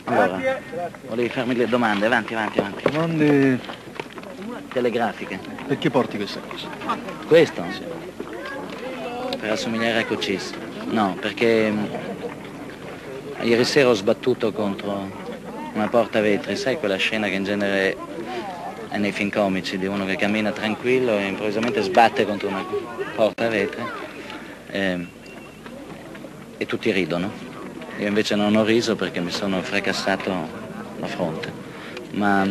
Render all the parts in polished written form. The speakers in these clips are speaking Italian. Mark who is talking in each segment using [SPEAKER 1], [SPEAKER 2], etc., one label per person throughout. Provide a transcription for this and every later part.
[SPEAKER 1] Allora, volevi farmi le domande, avanti.
[SPEAKER 2] Domande...
[SPEAKER 1] Telegrafiche.
[SPEAKER 2] Perché porti questa cosa?
[SPEAKER 1] Questo? Per assomigliare a Cochise. No, perché ieri sera ho sbattuto contro una porta vetri, sai quella scena che in genere è nei film comici di uno che cammina tranquillo e improvvisamente sbatte contro una porta vetri e tutti ridono. Io invece non ho riso perché mi sono fracassato la fronte, ma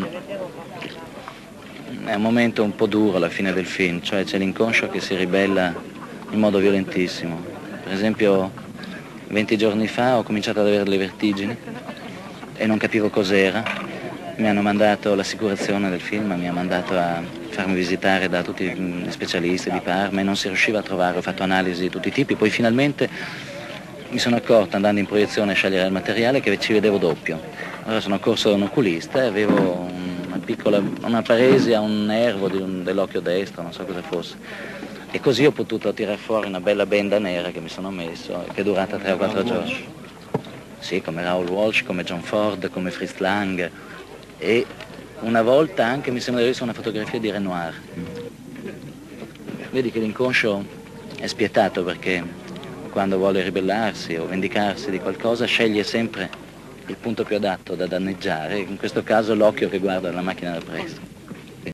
[SPEAKER 1] è un momento un po' duro alla fine del film, cioè c'è l'inconscio che si ribella in modo violentissimo. Per esempio 20 giorni fa ho cominciato ad avere le vertigini e non capivo cos'era. Mi hanno mandato l'assicurazione del film, mi ha mandato a farmi visitare da tutti gli specialisti di Parma e non si riusciva a trovare, ho fatto analisi di tutti i tipi, poi finalmente mi sono accorto andando in proiezione a scegliere il materiale che ci vedevo doppio. Allora sono corso da un oculista e avevo una paresia, un nervo dell'occhio destro, non so cosa fosse. E così ho potuto tirar fuori una bella benda nera che mi sono messo, che è durata 3 o 4 giorni. Sì, come Raoul Walsh, come John Ford, come Fritz Lang. E una volta anche mi sembra di aver visto una fotografia di Renoir. Vedi che l'inconscio è spietato perché quando vuole ribellarsi o vendicarsi di qualcosa sceglie sempre il punto più adatto da danneggiare, in questo caso l'occhio che guarda la macchina da presa.